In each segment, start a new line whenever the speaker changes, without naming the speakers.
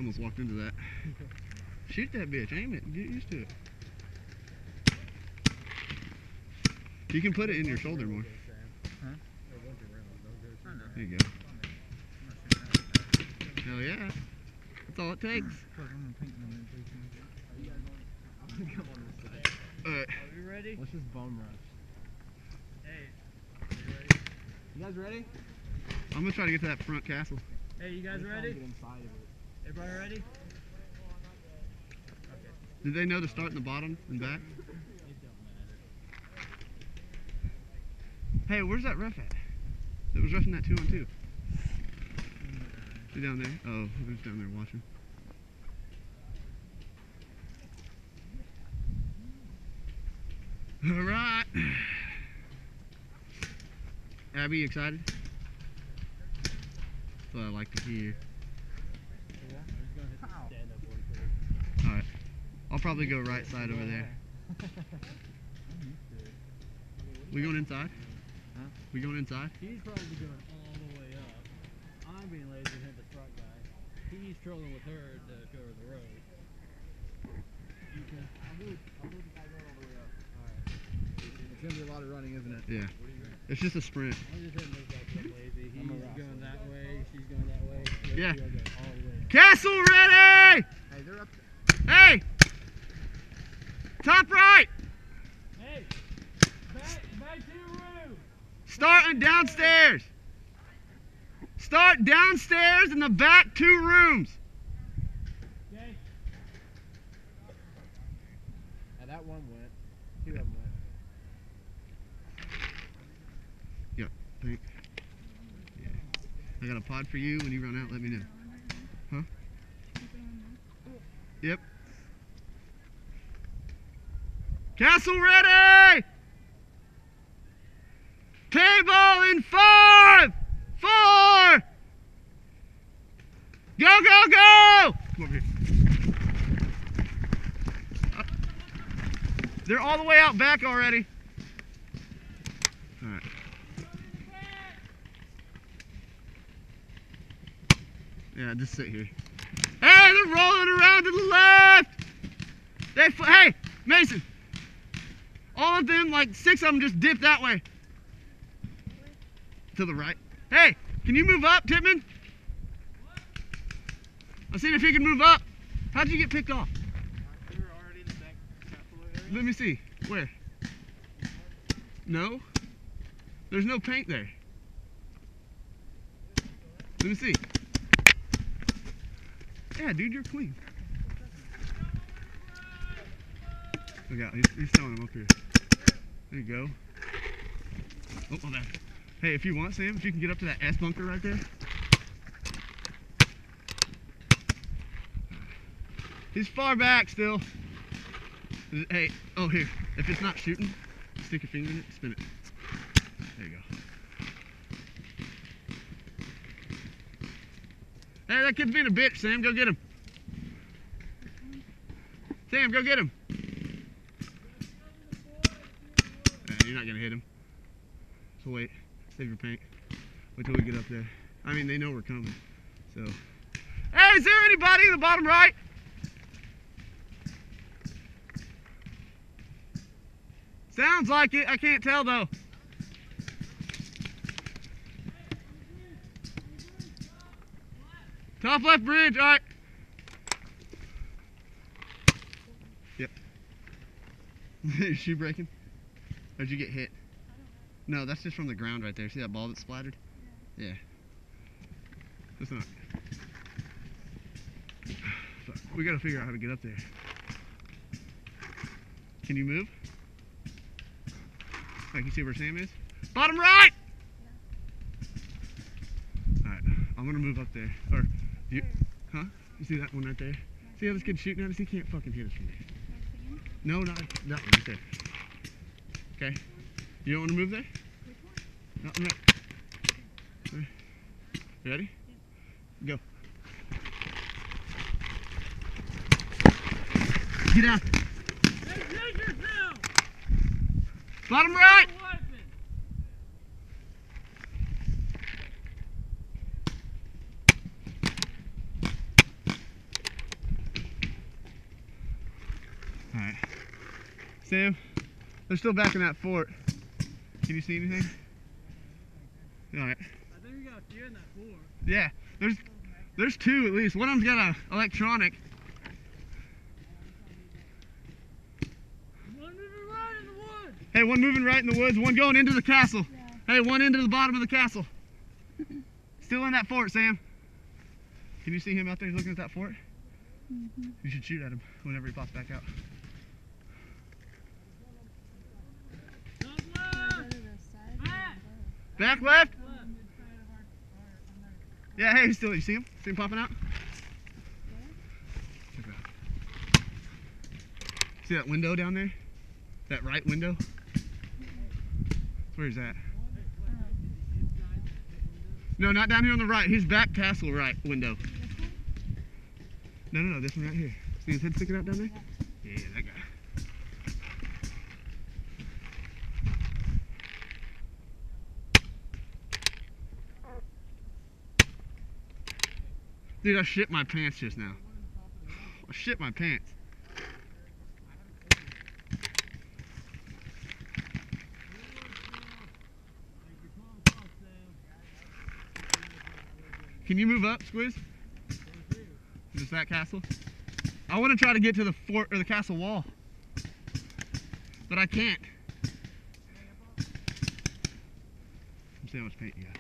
Almost walked into that. Shoot that bitch. Aim it. Get used to it. You can put it in your shoulder more.
Huh?
There you go. Hell yeah. That's all it takes. Alright.
Are we ready?
Let's just bum rush.
Hey, are you ready?
You guys ready?
I'm gonna try to get to that front castle.
Hey, you guys
I'm trying to
ready?
get inside of it.
Everybody ready?
Did they know to start in the bottom and back?
It don't matter.
Hey, where's that ref at? That was roughing that 2-on-2. Is he down there? Oh, who's down there watching? All right. Abby, you excited? That's what I like to hear.
Yeah, I'm just gonna hit the stand-up one first.
All right. I'll probably go right side over there. We going inside?
Huh?
We going inside?
He's probably going all the way up. I'm being lazy and hit the front guy. He's trolling with her to go to the road. You can.
I'll move the guy going all the way up.
Alright.
It's gonna be a lot of running, isn't it?
Yeah.
What are you doing?
It's just a sprint.
I'm just hitting this guy so lazy. He's
I'm a wrestler.
going that way, she's going that way.
Yeah.
We gotta go all the way.
Castle ready!
Hey, they're up.
Hey! Top right!
Hey! Back to your room!
Starting downstairs. Start downstairs in the back 2 rooms.
Okay?
That one went. 2 of them went.
Yeah, thank. Yeah. I got a pod for you. When you run out, let me know. Huh? Yep. Castle ready! Table in 5, 4. Go, go, go! Come over here. They're all the way out back already. All right. Yeah, just sit here. Hey, they're rolling around to the left. Hey, Mason. All of them, like 6 of them, just dip that way. To the right. Hey, can you move up, Tippman? I seen if he can move up. How'd you get picked off?
We were already in the back castle area.
Let me see. Where? No? There's no paint there. Let me see. Yeah, dude, you're clean. Look out, he's throwing him up here. There you go. Oh, my bad. Hey, if you want, Sam, if you can get up to that S bunker right there. He's far back still. Hey, oh here. If it's not shooting, stick your finger in it, spin it. There you go. Hey, that kid's being a bitch, Sam. Go get him. Sam, go get him. You're not gonna hit him. So wait. Save your paint. Wait till we get up there. I mean, they know we're coming. So. Hey, is there anybody in the bottom right? Sounds like it. I can't tell though. Top left bridge. All right. Yep. Is she breaking? Or did you get hit? No, that's just from the ground right there. See that ball that splattered? Yeah. That's not. We gotta figure out how to get up there. Can you move? Like you see where Sam is? Bottom right! Alright, I'm gonna move up there. Or, you, huh? You see that one right there? See how this kid's shooting at us? He can't fucking hit us from there. No, not that one right there. Okay. You don't want to move there? That one right. You ready? Go. Get out. Bottom right. Sam, they're still back in that fort. Can you see anything? Alright.
I think we got a few in that fort.
Yeah, there's two at least. One of them's got a electronic.
One moving right in the woods.
Hey, one moving right in the woods, one going into the castle.
Yeah.
Hey, one into the bottom of the castle. Still in that fort, Sam. Can you see him out there looking at that fort?
Mm-hmm.
You should shoot at him whenever he pops back out.
Top
Can I
left.
go to the side?
Back.
Back left?
Left.
Yeah, hey, he's still, you see him? See him popping out? Check it out. See that window down there? That right window? Where is that? No, not down here on the right. He's back castle right window. No, this one right here. See his head sticking out down there? Yeah, that guy. Dude, I shit my pants just now. I shit my pants. Can you move up, Squiz? Just that castle? I want to try to get to the fort or the castle wall, but I can't. See how much paint you got.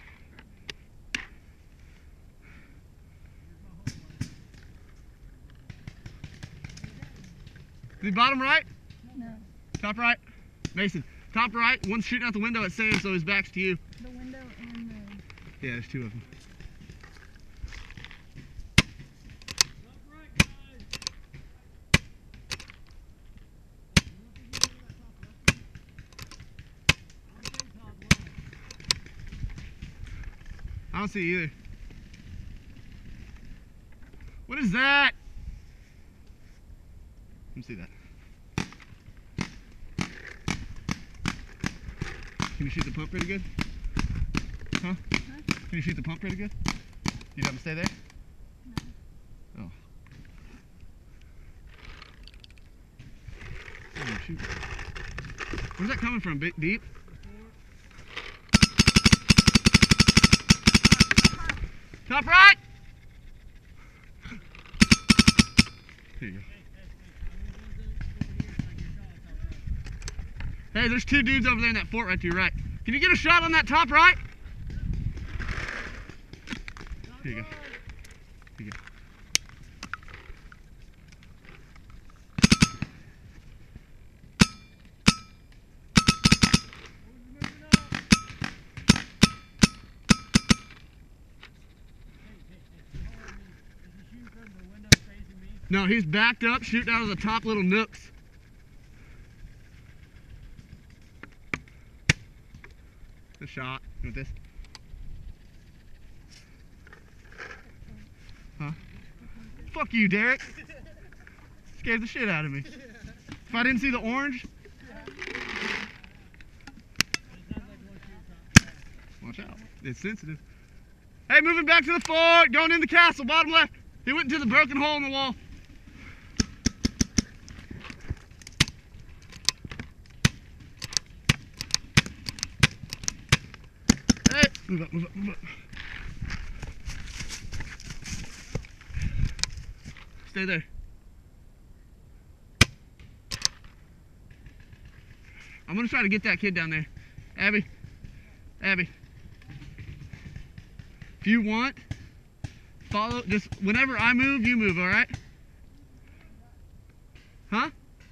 The bottom right?
No.
Top right? Mason. Top right, one's shooting out the window at Sam, so his back's to you.
The window and the...
Yeah, there's two of them.
Top right, guys.
I don't see either. What is that? Let me see that. Can you shoot the pump pretty good? Huh? Can you shoot the pump pretty good? You got to stay there?
No.
Oh. Oh, shoot. Where's that coming from? Deep? Top right! There you go. Hey, there's two dudes over there in that fort right to your right. Can you get a shot on that top right? Here you go. Here you go. No, he's backed up, shooting out of the top little nooks. A shot with this. Huh? Fuck you, Derek. Scared the shit out of me. If I didn't see the orange. Watch out. It's sensitive. Hey, moving back to the fort. Going in the castle, bottom left. He went into the broken hole in the wall. Hey, move up, move up, move up. Stay there. I'm gonna try to get that kid down there. Abby. Abby. If you want, follow, just whenever I move, you move, alright? Huh?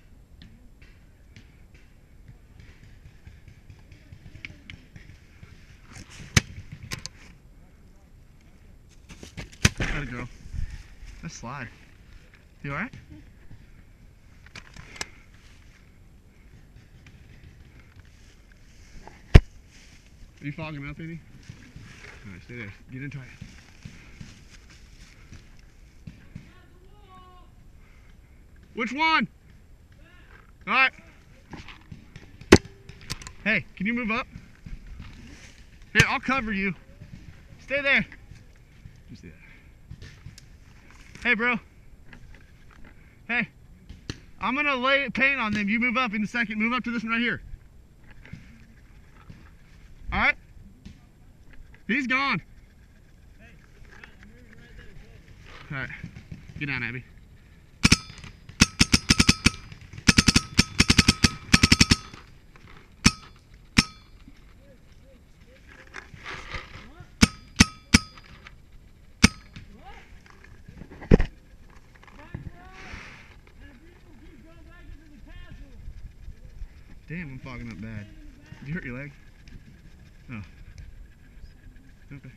Got it, girl. Let's slide. You alright? Are you fogging up any? Alright, stay there. Get in tight. Which one? Alright. Hey, can you move up? Here, I'll cover you. Stay there. You see that? Hey, bro. Hey. I'm gonna lay paint on them. You move up in a second. Move up to this one right here. All right. He's gone. All right. Get down, Abby. Damn, I'm fogging up bad. Did you hurt your leg? Oh. Okay.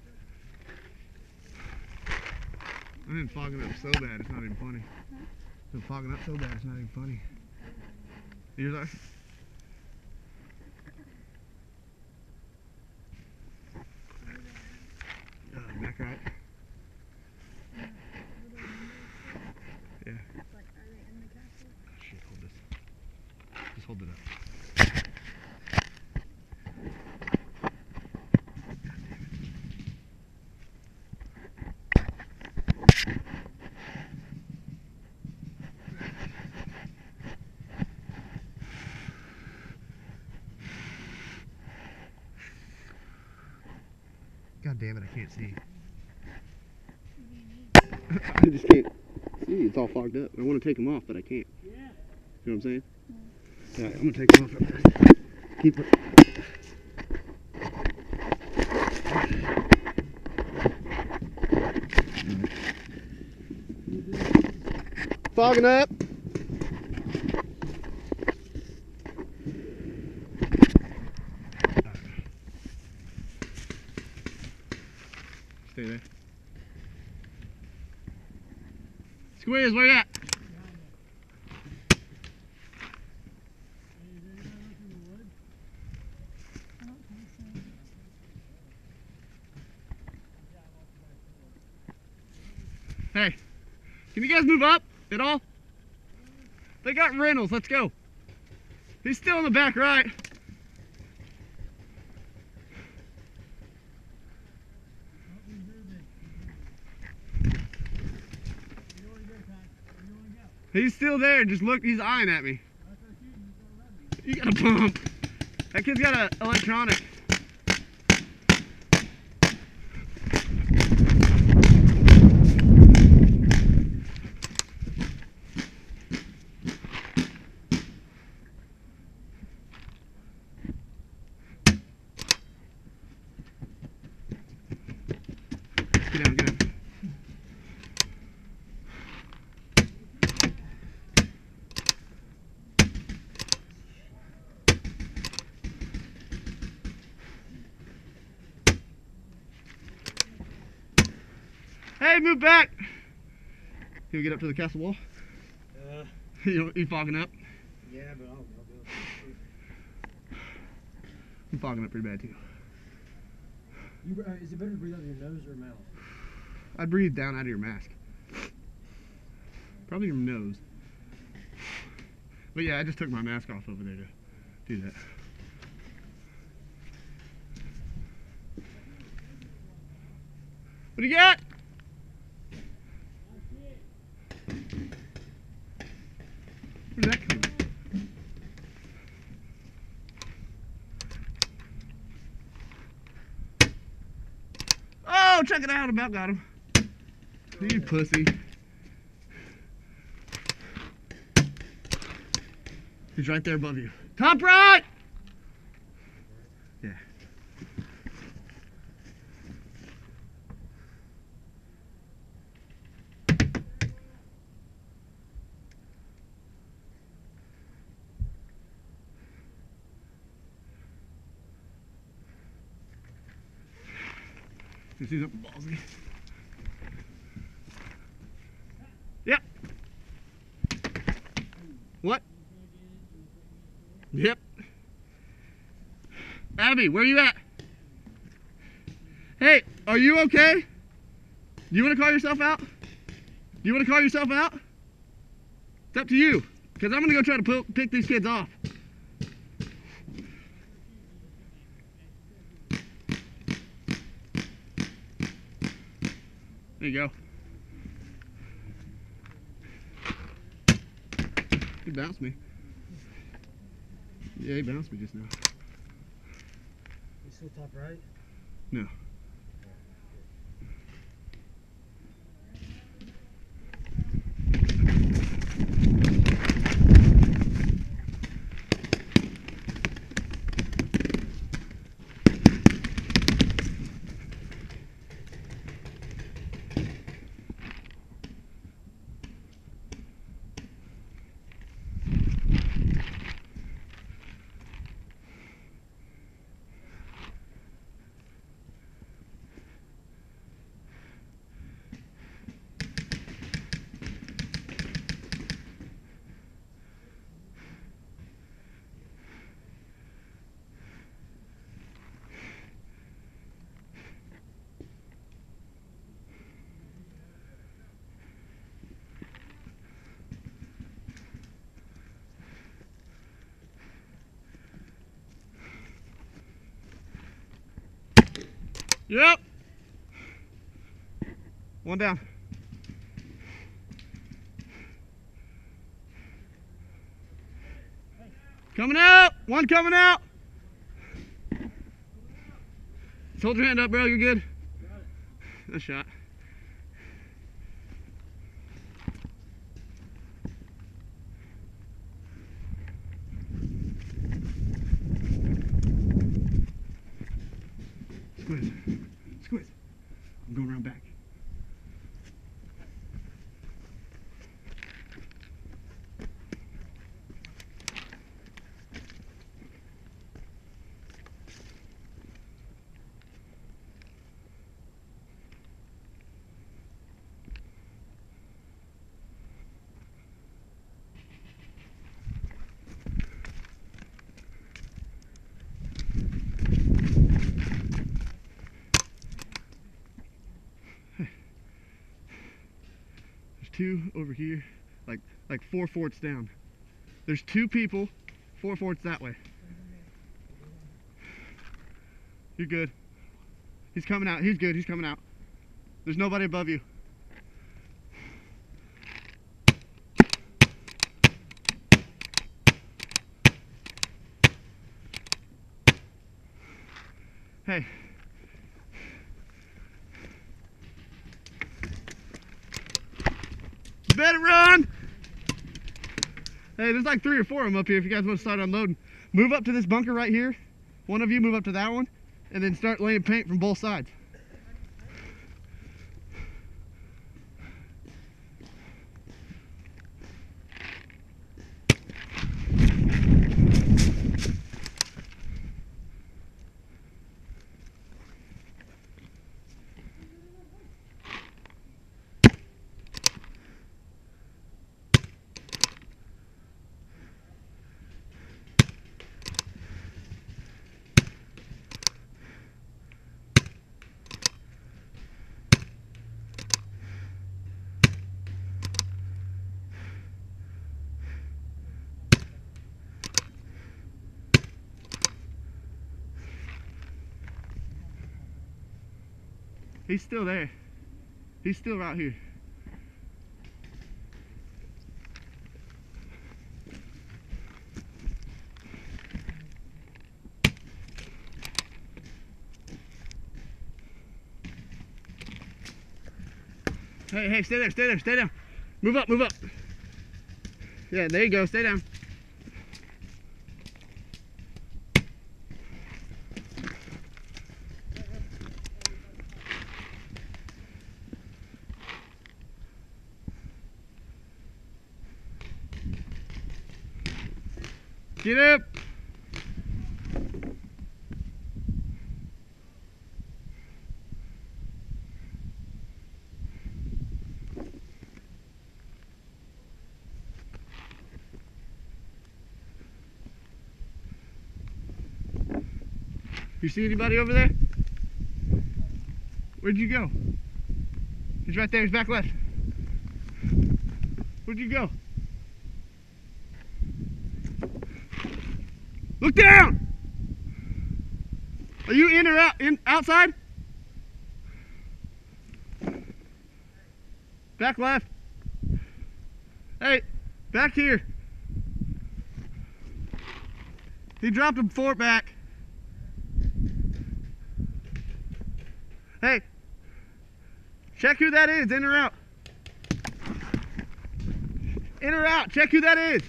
I've been fogging up so bad, it's not even funny. I've been fogging up so bad, it's not even funny. Yours are? Back right? Yeah.
Like, are they in the castle?
Oh, shit, hold this. Just hold it up. God damn it, I can't see. I just can't see, it's all fogged up. I want to take them off, but I can't.
Yeah.
You know what I'm saying? Yeah, I'm going to take them off real fast. Keep it. Fogging up. Stay there. Squeeze, where you at?
I don't think so.
Hey, can you guys move up at all? They got Reynolds, let's go. He's still in the back right. He's still there, just look, he's eyeing at me. You got a pump. That kid's got an electronic. Get down, get down. Hey, move back! Can we get up to the castle wall? You fogging up?
Yeah, but I'll be able to see.
I'm fogging up pretty bad too.
Is it better to breathe out of your nose or mouth?
I'd breathe down out of your mask. Probably your nose. But yeah, I just took my mask off over there to do that. What do you got? Where'd that come from? Oh, check it out, about got him. You pussy. He's right there above you. Top right! Yeah. You see the ballsy? Yep. What? Yep. Abby, where you at? Hey, are you okay? Do you want to call yourself out? Do you want to call yourself out? It's up to you, because I'm going to go try to pick these kids off. There you go. bounced me. Yeah, he bounced me just now.
You still top right?
No. Yep. One down. Coming out. One coming out. Just hold your hand up, bro. You're good. Nice shot. Squeeze. Squeeze. I'm going around back. Two over here, like 4 forts down. There's 2 people, 4 forts that way. You're good. He's coming out. He's good. He's coming out. There's nobody above you. Hey. Better run! Hey, there's like 3 or 4 of them up here if you guys want to start unloading. Move up to this bunker right here. One of you move up to that one, and then start laying paint from both sides. He's still there. He's still right here. Hey, stay there, stay there, stay down. Move up, move up. Yeah, there you go, stay down. Get up! You see anybody over there? Where'd you go? He's right there, he's back left. Where'd you go? Look down! Are you in or out? Outside? Back left. Hey, back here. He dropped a fort back. Hey, check who that is, in or out. In or out, check who that is.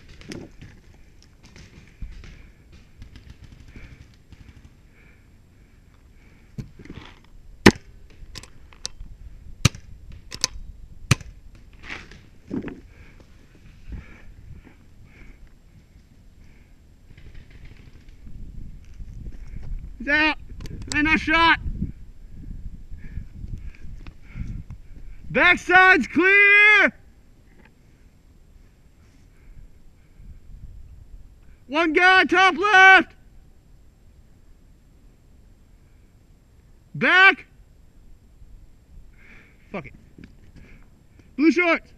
He's out. Hey, nice shot. Backside's clear. One guy, top left. Back. Fuck it. Blue shorts.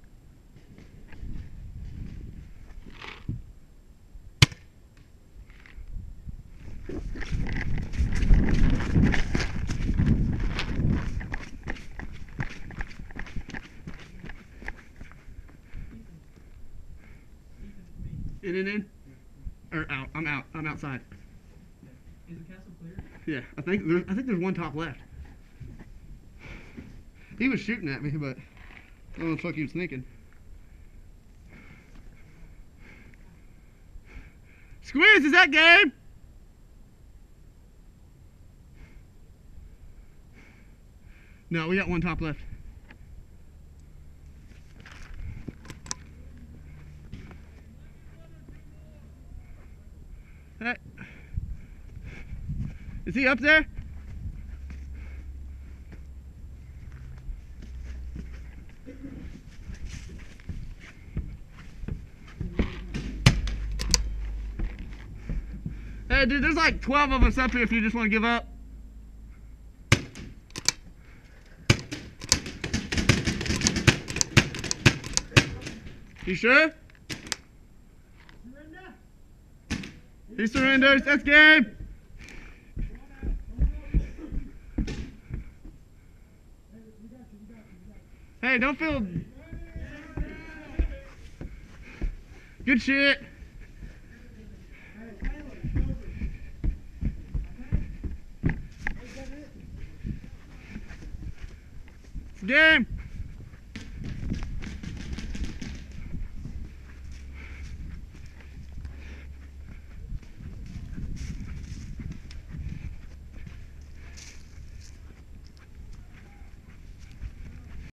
In. Or out. I'm out. I'm outside.
Is the castle clear?
Yeah, I think there's one top left. He was shooting at me, but I don't know what the fuck he was thinking. Squeeze, is that game? No, we got one top left. Hey. Is he up there? Hey, dude, there's like 12 of us up here if you just want to give up. You sure? He surrenders. That's game. Hey, don't feel. Good shit. It's game.